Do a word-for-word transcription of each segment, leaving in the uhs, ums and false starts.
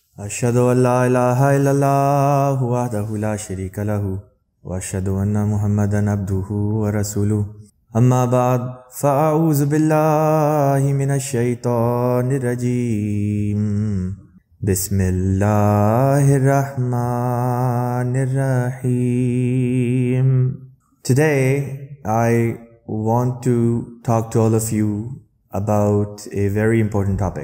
Ashhadu an la ilaha illallah wahdahu la sharika lahu wa ashhadu anna Muhammadan abduhu wa rasuluh. Amma ba'd, fa'a'udhu billahi minash shaitanir rajim. Bismillahir rahmanir rahim. Today, I want to talk to all of you about a very important topic.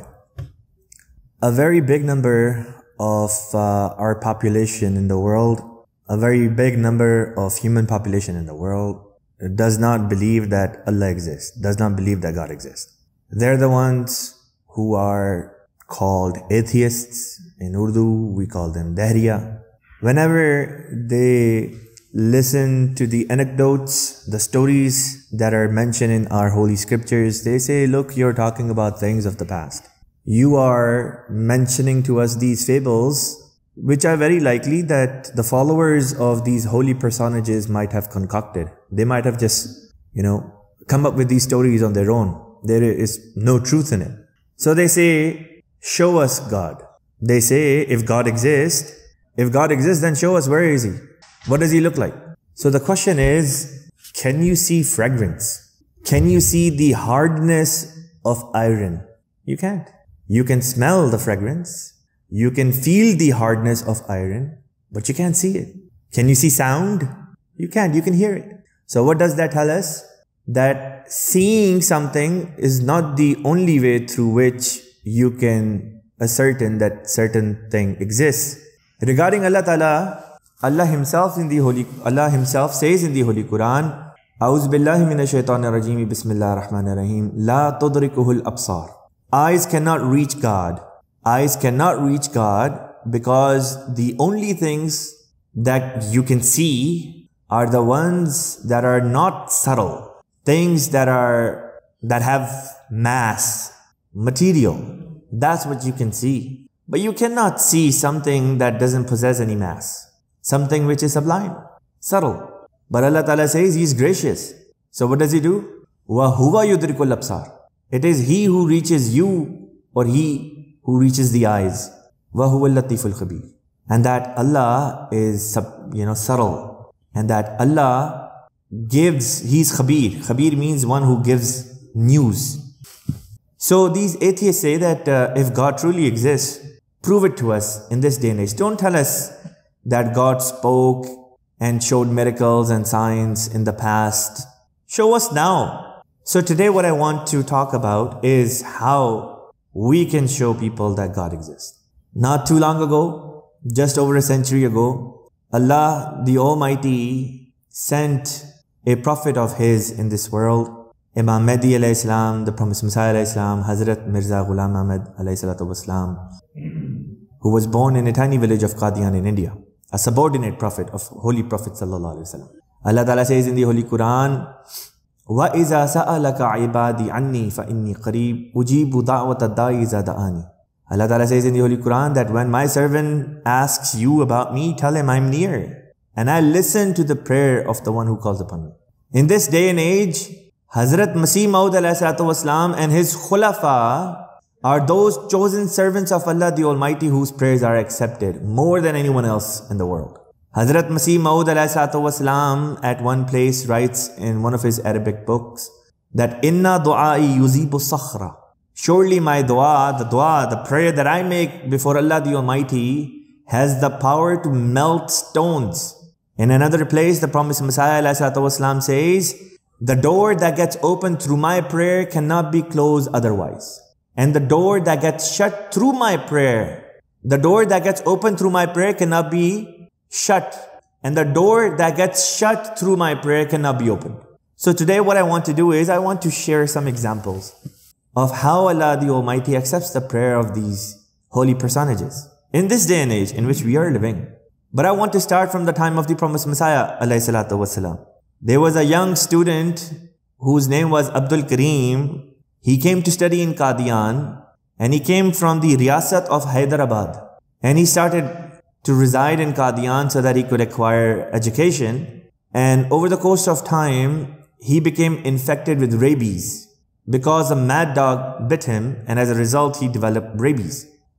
A very big number of uh, our population in the world, a very big number of human population in the world does not believe that Allah exists, does not believe that God exists. They're the ones who are called atheists. In Urdu, we call them Dahriya. Whenever they listen to the anecdotes, the stories that are mentioned in our holy scriptures, they say, look, you're talking about things of the past. You are mentioning to us these fables, which are very likely that the followers of these holy personages might have concocted. They might have just, you know, come up with these stories on their own. There is no truth in it. So they say, show us God. They say, if God exists, if God exists, then show us, where is He? What does He look like? So the question is, can you see fragrance? Can you see the hardness of iron? You can't. You can smell the fragrance. You can feel the hardness of iron, but you can't see it. Can you see sound? You can't. You can hear it. So what does that tell us? That seeing something is not the only way through which you can ascertain that certain thing exists. Regarding Allah Ta'ala, Allah Himself in the Holy, Allah Himself says in the Holy Quran, A'udhu billahi minash shaitanir rajim, Bismillahir Rahmanir Rahim, La tudrikuhul absar. Eyes cannot reach God. Eyes cannot reach God because the only things that you can see are the ones that are not subtle. Things that are, that have mass, material. That's what you can see. But you cannot see something that doesn't possess any mass. Something which is sublime, subtle. But Allah Ta'ala says He is gracious. So what does He do? وَهُوَ يُدْرِكُ الْأَبْصَارِ. It is He who reaches you, or He who reaches the eyes. وَهُوَ اللَّطِيفُ الْخَبِيرُ. And that Allah is, you know, subtle. And that Allah gives, He's Khabir. Khabir means one who gives news. So these atheists say that uh, if God truly exists, prove it to us in this day and age. Don't tell us that God spoke and showed miracles and signs in the past. Show us now. So today what I want to talk about is how we can show people that God exists. Not too long ago, just over a century ago, Allah the Almighty sent a prophet of His in this world, Imam Mahdi alayhi salam, the promised Messiah alayhi salam, Hazrat Mirza Ghulam Ahmad alayhi salatu wasalam, who was born in a tiny village of Qadian in India, a subordinate prophet of Holy Prophet sallallahu alayhi wasallam. Allah Ta'ala says in the Holy Quran, وَإِذَا سَأَلَكَ عِبَادِي عَنِّي فَإِنِّي قَرِيبٌ أُجِيبُ دَعْوَةَ الدَّاعِ إِذَا دَعَانِ. Allah Ta'ala says in the Holy Quran that when my servant asks you about me, tell him I'm near, and I listen to the prayer of the one who calls upon me. In this day and age, Hazrat Masih Maud alayhi salatu wasalam and his khulafa are those chosen servants of Allah the Almighty whose prayers are accepted more than anyone else in the world. Hazrat Masih Maud alayhi salatu wasalam at one place writes in one of his Arabic books that Inna du'ai yuzibu sakhra. Surely my dua, the dua, the prayer that I make before Allah the Almighty has the power to melt stones. In another place, the promised Messiah alayhi salatu wasalam says, the door that gets opened through my prayer cannot be closed otherwise. And the door that gets shut through my prayer, the door that gets opened through my prayer cannot be shut. And the door that gets shut through my prayer cannot be opened. So today what I want to do is I want to share some examples of how Allah the Almighty accepts the prayer of these holy personages in this day and age in which we are living. But I want to start from the time of the promised Messiah alayhi salatu wasalam. There was a young student whose name was Abdul Kareem. He came to study in Qadian and he came from the Riyasat of Hyderabad. And he started to reside in Qadian so that he could acquire education. And over the course of time, he became infected with rabies because a mad dog bit him, and as a result, he developed rabies.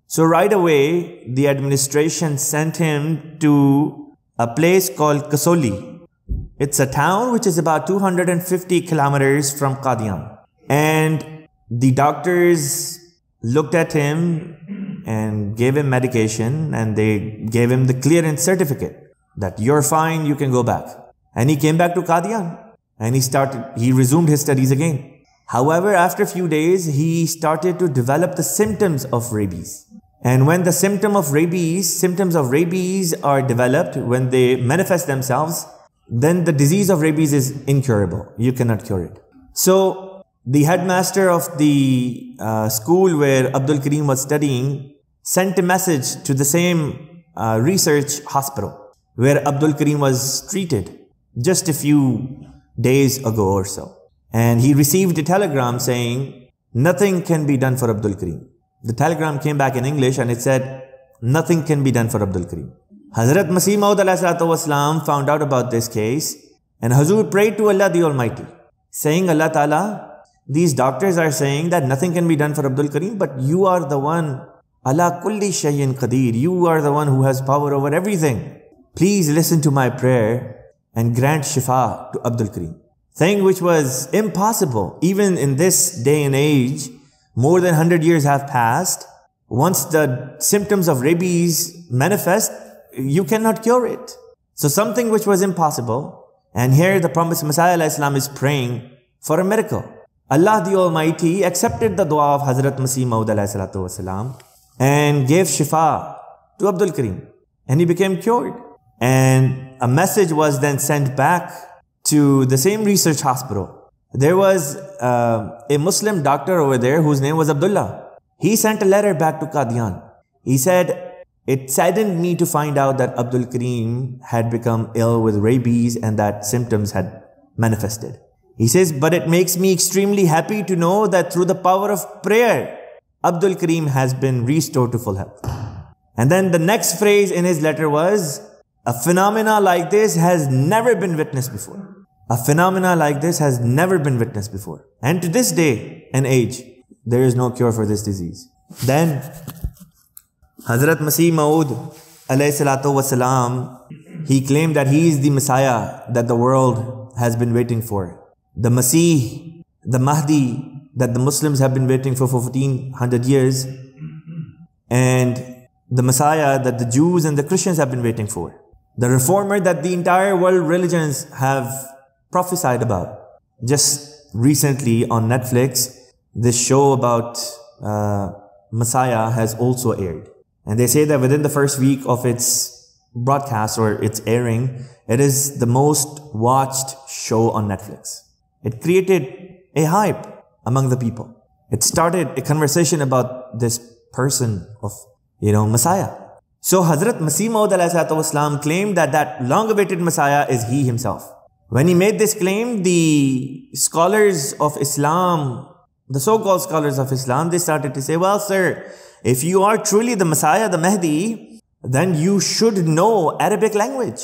So right away, the administration sent him to a place called Kasoli. It's a town which is about two hundred fifty kilometers from Qadian. And the doctors looked at him and gave him medication, and they gave him the clearance certificate that you're fine, you can go back. And he came back to Qadian and he started, he resumed his studies again. However, after a few days, he started to develop the symptoms of rabies. And when the symptom of rabies, symptoms of rabies are developed, when they manifest themselves, then the disease of rabies is incurable. You cannot cure it. So the headmaster of the uh, school where Abdul Karim was studying sent a message to the same uh, research hospital where Abdul Karim was treated just a few days ago or so. And he received a telegram saying, nothing can be done for Abdul Karim. The telegram came back in English and it said, nothing can be done for Abdul Karim. Hazrat Masih Maud alayhi salatu wasalam found out about this case, and Hazur prayed to Allah the Almighty, saying, Allah Ta'ala, these doctors are saying that nothing can be done for Abdul Karim, but you are the one, ala kulli shay'in qadir, you are the one who has power over everything. Please listen to my prayer and grant shifa to Abdul Karim. Thing which was impossible, even in this day and age, more than one hundred years have passed. Once the symptoms of rabies manifest, you cannot cure it. So something which was impossible, and here the promised Messiah ﷺ is praying for a miracle. Allah the Almighty accepted the dua of Hazrat Masih Maud ﷺ and gave shifa to Abdul Karim, and he became cured. And a message was then sent back to the same research hospital. There was uh, a Muslim doctor over there whose name was Abdullah. He sent a letter back to Qadian. He said, it saddened me to find out that Abdul Karim had become ill with rabies and that symptoms had manifested. He says, but it makes me extremely happy to know that through the power of prayer, Abdul Karim has been restored to full health. And then the next phrase in his letter was, a phenomena like this has never been witnessed before. A phenomena like this has never been witnessed before. And to this day and age, there is no cure for this disease. Then, Hazrat Masih Maud alayhi salatu wasalam, he claimed that he is the Messiah that the world has been waiting for. The Masih, the Mahdi that the Muslims have been waiting for for fourteen hundred years. And the Messiah that the Jews and the Christians have been waiting for. The reformer that the entire world religions have prophesied about. Just recently on Netflix, this show about uh, Messiah has also aired. And they say that within the first week of its broadcast or its airing, it is the most watched show on Netflix. It created a hype among the people. It started a conversation about this person of, you know, Messiah. So Hazrat Masih Maud alayhi salatu wasalam claimed that that long-awaited Messiah is he himself. When he made this claim, the scholars of Islam, the so-called scholars of Islam, they started to say, well, sir, if you are truly the Messiah, the Mahdi, then you should know Arabic language.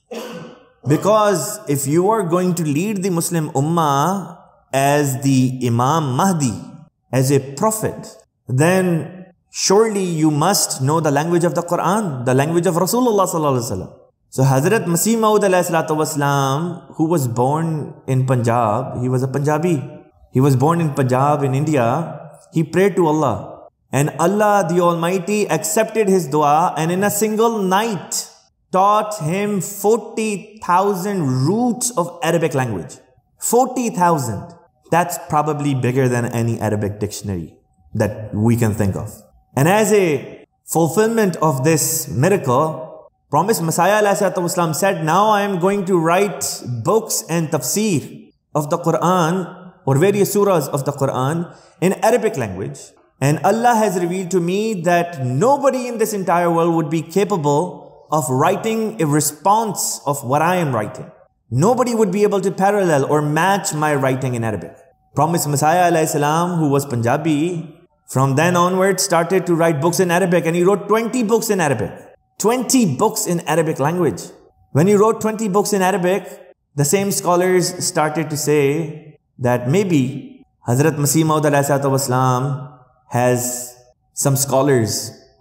Because if you are going to lead the Muslim Ummah as the Imam Mahdi, as a prophet, then surely you must know the language of the Quran, the language of Rasulullah sallallahu alaihi wasallam. So Hazrat Masih Maud alayhi salatu wasalam, who was born in Punjab, he was a Punjabi. He was born in Punjab in India. He prayed to Allah. And Allah the Almighty accepted his dua, and in a single night taught him forty thousand roots of Arabic language. forty thousand. That's probably bigger than any Arabic dictionary that we can think of. And as a fulfillment of this miracle, promised Messiah ﷺ said, now I am going to write books and tafsir of the Quran or various surahs of the Quran in Arabic language. And Allah has revealed to me that nobody in this entire world would be capable of writing a response of what I am writing. Nobody would be able to parallel or match my writing in Arabic. Promised Messiah ﷺ, who was Punjabi, from then onward started to write books in Arabic, and he wrote twenty books in Arabic. twenty books in Arabic language. When he wrote twenty books in Arabic, the same scholars started to say that maybe Hazrat Masih Maud alayhi salatu wasalam has some scholars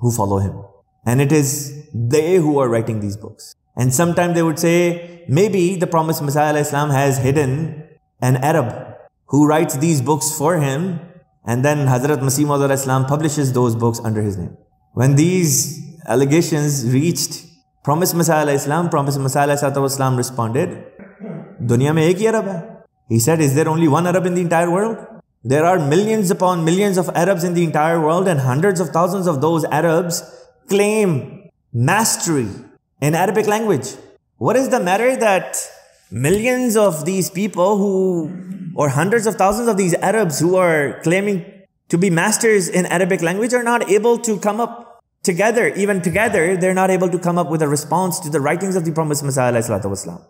who follow him. And it is they who are writing these books. And sometimes they would say, maybe the promised Messiah ﷺ has hidden an Arab who writes these books for him, and then Hazrat Masih Maud ﷺ publishes those books under his name. When these allegations reached promised Messiah ﷺ, promised Messiah ﷺ responded, Dunya mein ek hi Arab hai. He said, is there only one Arab in the entire world? There are millions upon millions of Arabs in the entire world, and hundreds of thousands of those Arabs claim mastery in Arabic language. What is the matter that millions of these people who, or hundreds of thousands of these Arabs who are claiming to be masters in Arabic language are not able to come up together, even together, they're not able to come up with a response to the writings of the promised Messiah ﷺ.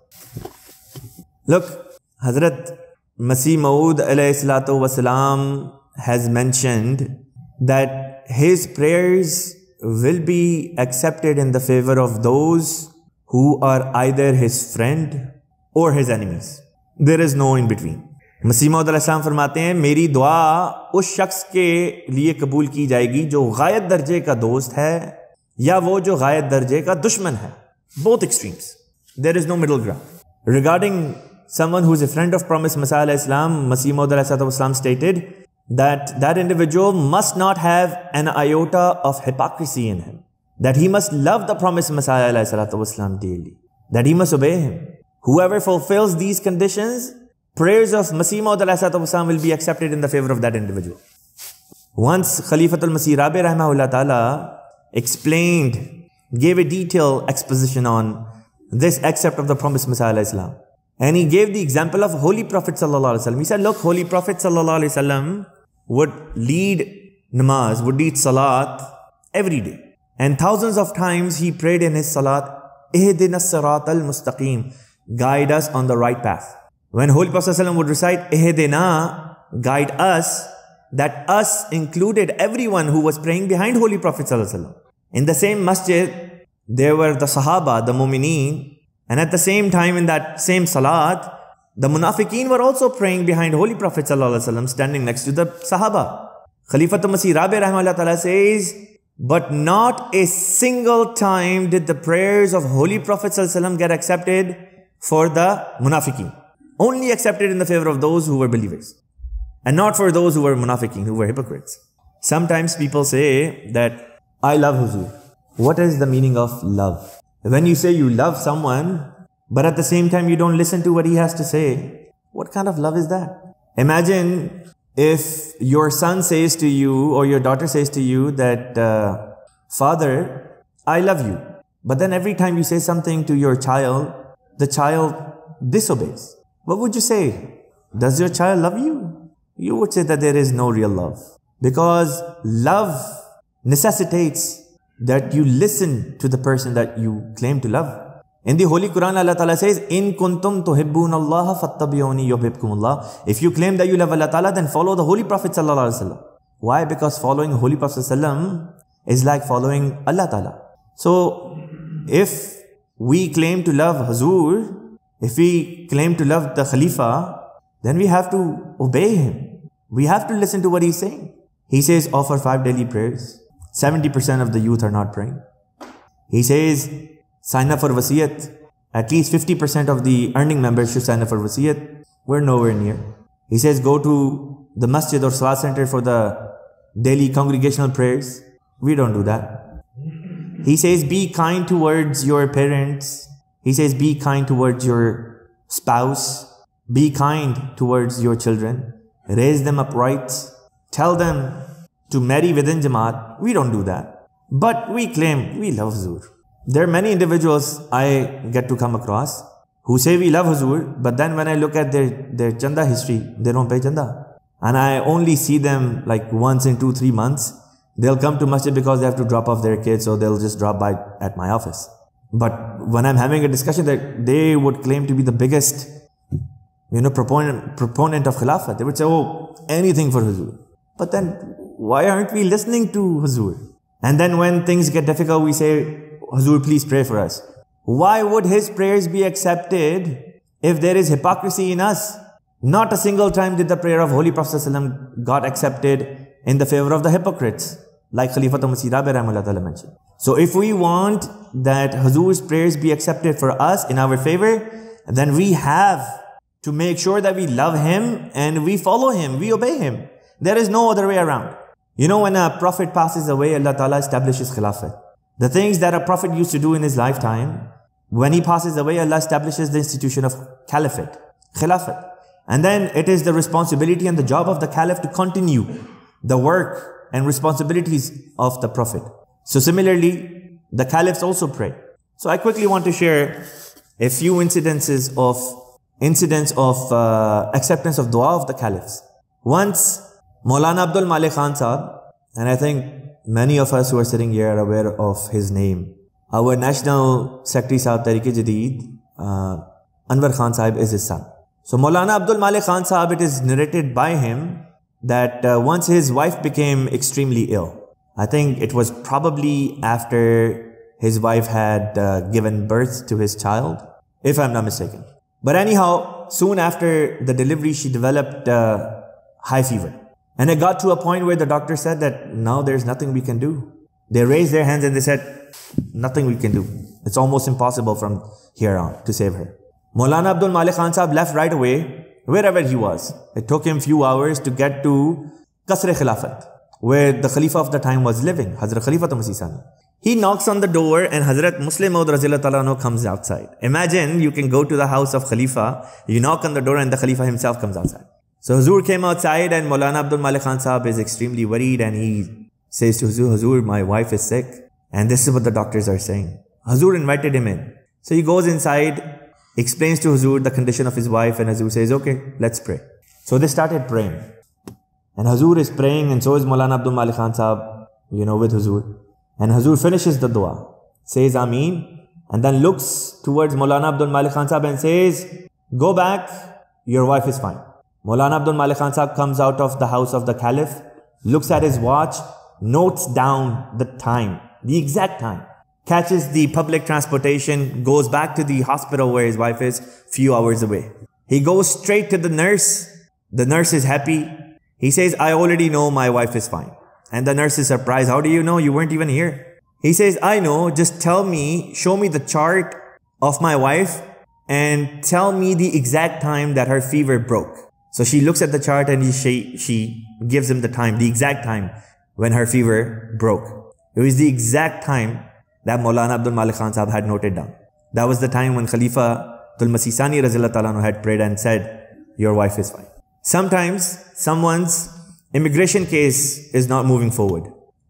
Look, Hazrat Masih Maud ﷺ has mentioned that his prayers will be accepted in the favor of those who are either his friend or his enemies. There is no in between. Masih Maud ﷺ फरमाते हैं, मेरी दुआ उस शख्स के लिए कबूल की जाएगी जो गायत दर्जे का दोस्त है या वो जो गायत दर्जे का दुश्मन है. Both extremes. There is no middle ground. Regarding someone who is a friend of promised Messiah ﷺ, Masih Maud ﷺ stated that that individual must not have an iota of hypocrisy in him. That he must love the promised Messiah ﷺ daily. That he must obey him. Whoever fulfills these conditions, prayers of Masih Maud ﷺ will be accepted in the favor of that individual. Once Khalifatul Masih Rabi rahimahullah ta'ala explained, gave a detailed exposition on this accept of the promised Messiah ﷺ. And he gave the example of Holy Prophet sallallahu alaihi wasallam. He said, look, Holy Prophet sallallahu alaihi wasallam would lead namaz, would lead salat every day. And thousands of times he prayed in his salat, Ihdina as-sirat al-mustaqim, guide us on the right path. When Holy Prophet sallallahu alaihi wasallam would recite, Ihdina, guide us, that us included everyone who was praying behind Holy Prophet sallallahu alaihi wasallam. In the same masjid, there were the Sahaba, the Mu'mineen, and at the same time in that same salat, the Munafiqeen were also praying behind Holy Prophet sallallahu alaihi wasallam, standing next to the Sahaba. Khalifatul Masih Rabi rahimahullah ta'ala says, but not a single time did the prayers of Holy Prophet sallallahu alaihi wasallam get accepted for the Munafiqeen. Only accepted in the favor of those who were believers. And not for those who were Munafiqeen, who were hypocrites. Sometimes people say that, I love Huzur. What is the meaning of love? When you say you love someone, but at the same time you don't listen to what he has to say, what kind of love is that? Imagine if your son says to you or your daughter says to you that, uh, Father, I love you. But then every time you say something to your child, the child disobeys. What would you say? Does your child love you? You would say that there is no real love. Because love necessitates that you listen to the person that you claim to love. In the Holy Quran, Allah Ta'ala says, In kuntum tuhibbun Allah fattabi'uni yuhibbukum Allah. If you claim that you love Allah Ta'ala, then follow the Holy Prophet Sallallahu Alaihi Wasallam. Why? Because following Holy Prophet Sallallahu is like following Allah Ta'ala. So, if we claim to love Huzur, if we claim to love the Khalifa, then we have to obey him. We have to listen to what he's saying. He says, offer five daily prayers. seventy percent of the youth are not praying. He says, sign up for wasiyat. At least fifty percent of the earning members should sign up for wasiyat. We're nowhere near. He says, go to the masjid or salat center for the daily congregational prayers. We don't do that. He says, be kind towards your parents. He says, be kind towards your spouse. Be kind towards your children. Raise them upright. Tell them to marry within Jamaat. We don't do that. But we claim we love Huzur. There are many individuals I get to come across who say we love Huzur, but then when I look at their, their chanda history, they don't pay chanda. And I only see them like once in two, three months. They'll come to masjid because they have to drop off their kids, so they'll just drop by at my office. But when I'm having a discussion that they would claim to be the biggest, you know, proponent, proponent of Khilafat, they would say, oh, anything for Huzur. But then, why aren't we listening to Huzur? And then when things get difficult, we say, Huzur, please pray for us. Why would his prayers be accepted if there is hypocrisy in us? Not a single time did the prayer of Holy Prophet ﷺ got accepted in the favor of the hypocrites. like Khalifatul Masih Rabi rahimahullah ta'ala mentioned. So if we want that Hazur's prayers be accepted for us in our favor, then we have to make sure that we love him and we follow him, we obey him. There is no other way around. You know, when a prophet passes away, Allah Ta'ala establishes Khilafat. The things that a prophet used to do in his lifetime, when he passes away, Allah establishes the institution of Caliphate, Khilafat. And then it is the responsibility and the job of the Caliph to continue the work and responsibilities of the Prophet. So similarly, the Caliphs also pray. So I quickly want to share a few incidences of incidents of uh, acceptance of dua of the Caliphs. Once, Maulana Abdul Malik Khan Sahab, and I think many of us who are sitting here are aware of his name. Our National Secretary Sahab Tariq-e-Jadeed, uh, Anwar Khan Sahib is his son. So Maulana Abdul Malik Khan Sahab, it is narrated by him that uh, once his wife became extremely ill. I think it was probably after his wife had uh, given birth to his child, if I'm not mistaken. But anyhow, soon after the delivery, she developed uh, high fever. And it got to a point where the doctor said that now there's nothing we can do. They raised their hands and they said, nothing we can do. It's almost impossible from here on to save her. Maulana Abdul Malik Khan Sahab left right away, wherever he was. It took him few hours to get to Qasr Khilafat, where the Khalifa of the time was living, Hazrat Khalifatul Masih Sani. He knocks on the door and Hazrat Muslim Maud Razillah Ta'ala Anhu comes outside. Imagine you can go to the house of Khalifa, you knock on the door and the Khalifa himself comes outside. So Hazur came outside and Maulana Abdul Malik Khan Sahab is extremely worried and he says to Hazur, Hazur, my wife is sick and this is what the doctors are saying. Hazur invited him in. So he goes inside, explains to Hazur the condition of his wife and Hazur says, okay, let's pray. So they started praying. And Hazur is praying and so is Maulana Abdul Malik Khan Sahab, you know, with Hazur. And Hazur finishes the dua, says Ameen, and then looks towards Maulana Abdul Malik Khan Sahab and says, go back, your wife is fine. Maulana Abdul Malik Khan Sahab comes out of the house of the Caliph, looks at his watch, notes down the time, the exact time, catches the public transportation, goes back to the hospital where his wife is, few hours away. He goes straight to the nurse. The nurse is happy. He says, I already know my wife is fine. And the nurse is surprised. How do you know? You weren't even here. He says, I know. Just tell me, show me the chart of my wife and tell me the exact time that her fever broke. So she looks at the chart and she, she gives him the time, the exact time when her fever broke. It was the exact time that Maulana Abdul Malik Khan Sahab had noted down. That was the time when Khalifa Tul Masih Sani Razillah Ta'ala Anhu had prayed and said, your wife is fine. Sometimes someone's immigration case is not moving forward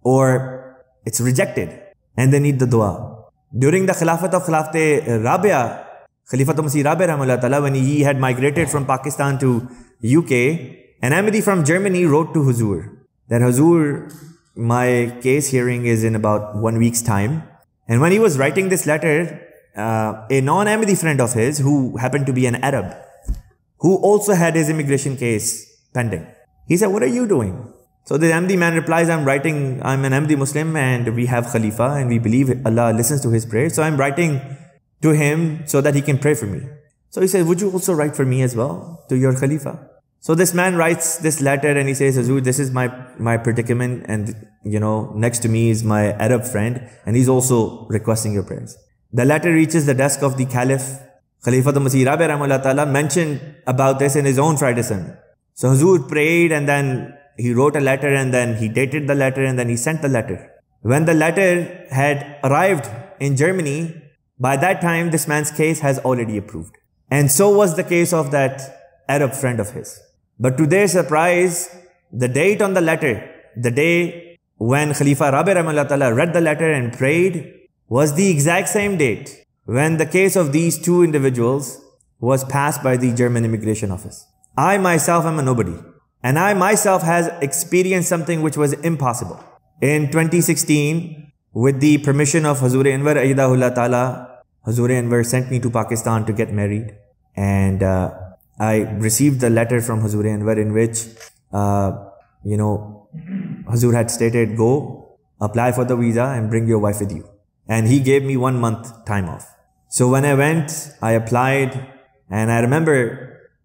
or it's rejected and they need the dua. During the Khilafat of Khilafat Rabia, Khalifatul Masih Rabi rahimahullah ta'ala, when he had migrated from Pakistan to U K, an Ahmadi from Germany wrote to Hazur that Hazur, my case hearing is in about one week's time. And when he was writing this letter, uh, a non-Ahmadi friend of his who happened to be an Arab, who also had his immigration case pending, he said, what are you doing? So the Ahmadi man replies, I'm writing, I'm an Ahmadi Muslim and we have Khalifa and we believe Allah listens to his prayers. So I'm writing to him so that he can pray for me. So he says, would you also write for me as well to your Khalifa? So this man writes this letter and he says, Hazur, this is my, my predicament and, you know, next to me is my Arab friend and he's also requesting your prayers. The letter reaches the desk of the Caliph. Khalifatul Masih Rabi rahimahullah ta'ala mentioned about this in his own Friday sermon. So Hazur prayed and then he wrote a letter and then he dated the letter and then he sent the letter. When the letter had arrived in Germany, by that time this man's case has already approved. And so was the case of that Arab friend of his. But to their surprise, the date on the letter, the day when Khalifa Rabi rahimahullah ta'ala read the letter and prayed, was the exact same date when the case of these two individuals was passed by the German immigration office. I myself am a nobody. And I myself has experienced something which was impossible. In twenty sixteen, with the permission of Hazur Anwar Ayyadahullah Ta'ala, Hazur Anwar sent me to Pakistan to get married. And uh, I received the letter from Hazur Anwar in which, uh, you know, Hazur had stated, go, apply for the visa and bring your wife with you. And he gave me one month time off. So when I went, I applied and I remember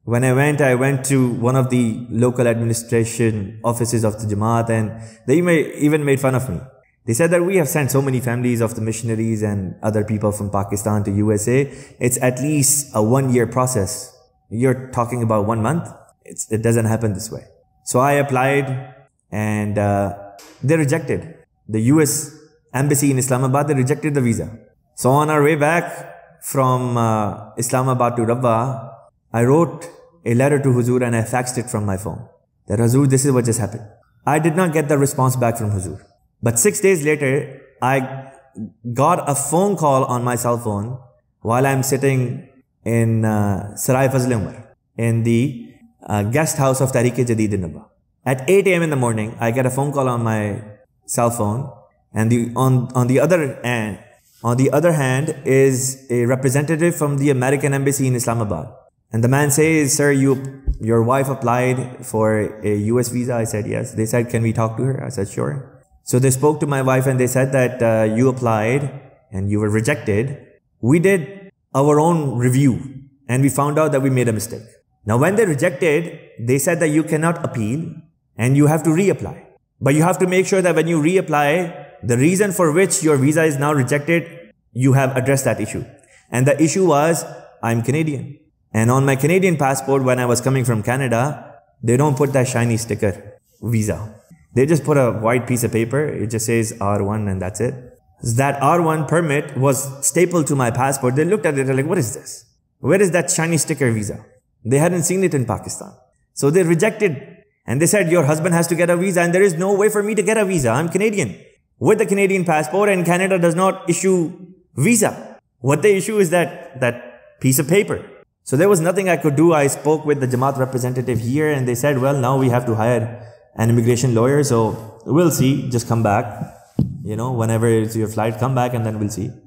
When I went, I went to one of the local administration offices of the Jamaat, and they may, even made fun of me. They said that we have sent so many families of the missionaries and other people from Pakistan to U S A. It's at least a one-year process. You're talking about one month? It's, it doesn't happen this way. So I applied, and uh, they rejected. The U S Embassy in Islamabad, they rejected the visa. So on our way back from uh, Islamabad to Rabwa, I wrote a letter to Huzur and I faxed it from my phone. That Huzur, this is what just happened. I did not get the response back from Huzur. But six days later, I got a phone call on my cell phone while I'm sitting in uh, Sarai Fazl Umar, in the uh, guest house of Tariq-e-Jadid in Rabwa. At eight A M in the morning, I get a phone call on my cell phone, and the, on, on the other hand, on the other hand is a representative from the American Embassy in Islamabad. And the man says, sir, you, your wife applied for a U S visa. I said, yes. They said, can we talk to her? I said, sure. So they spoke to my wife and they said that uh, you applied and you were rejected. We did our own review and we found out that we made a mistake. Now, when they rejected, they said that you cannot appeal and you have to reapply. But you have to make sure that when you reapply, the reason for which your visa is now rejected, you have addressed that issue. And the issue was, I'm Canadian. And on my Canadian passport, when I was coming from Canada, they don't put that shiny sticker, visa. They just put a white piece of paper. It just says R one and that's it. That R one permit was stapled to my passport. They looked at it, they're like, what is this? Where is that shiny sticker visa? They hadn't seen it in Pakistan. So they rejected. And they said, your husband has to get a visa and there is no way for me to get a visa. I'm Canadian with the Canadian passport and Canada does not issue visa. What they issue is that, that piece of paper. So there was nothing I could do. I spoke with the Jamaat representative here and they said, well, now we have to hire an immigration lawyer. So we'll see. Just come back. You know, whenever it's your flight, come back and then we'll see.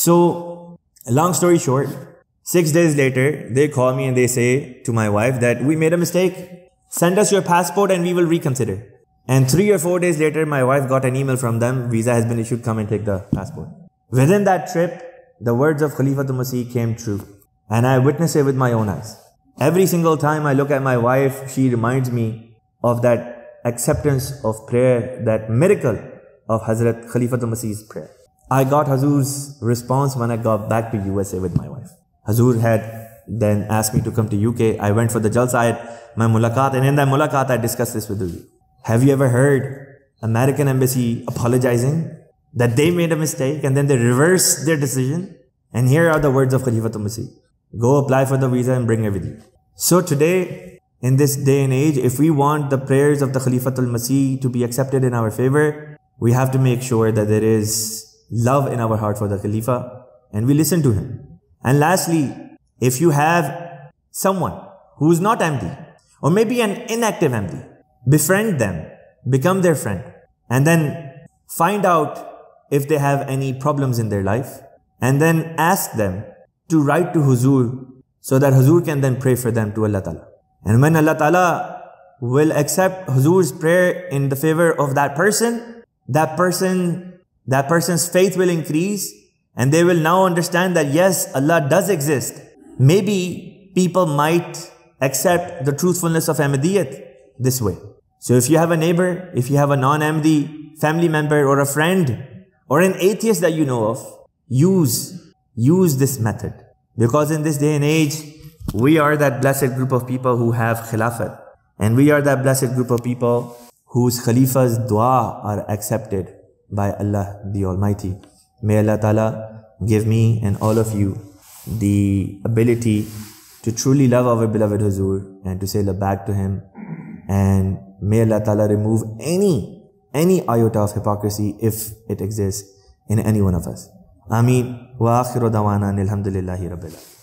So long story short, six days later, they call me and they say to my wife that we made a mistake. Send us your passport and we will reconsider. And three or four days later, my wife got an email from them. Visa has been issued. Come and take the passport. Within that trip, the words of Khalifatul Masih came true. And I witnessed it with my own eyes. Every single time I look at my wife, she reminds me of that acceptance of prayer, that miracle of Hazrat Khalifatul Masih's prayer. I got Hazur's response when I got back to U S A with my wife. Hazur had then asked me to come to U K. I went for the Jalsa, I had my mulaqat, and in that mulaqat I discussed this with you. Have you ever heard American Embassy apologizing that they made a mistake and then they reversed their decision? And here are the words of Khalifatul Masih. Go apply for the visa and bring it with you. So today, in this day and age, if we want the prayers of the Khalifatul Masih to be accepted in our favor, we have to make sure that there is love in our heart for the Khalifa and we listen to him. And lastly, if you have someone who is not M D or maybe an inactive M D, befriend them, become their friend, and then find out if they have any problems in their life, and then ask them to write to Huzur so that Huzur can then pray for them to Allah Ta'ala. And when Allah Ta'ala will accept Huzur's prayer in the favor of that person, that person, that person's faith will increase and they will now understand that yes, Allah does exist. Maybe people might accept the truthfulness of Ahmadiyyat this way. So if you have a neighbor, if you have a non-Ahmadi family member or a friend or an atheist that you know of, use, use this method. Because in this day and age, we are that blessed group of people who have Khilafat. And we are that blessed group of people whose Khalifa's dua are accepted by Allah the Almighty. May Allah Ta'ala give me and all of you the ability to truly love our beloved Huzur and to say back to him. And may Allah Ta'ala remove any, any iota of hypocrisy if it exists in any one of us. Ameen. Wa akhiru dawana alhamdulillahi rabbil alamin.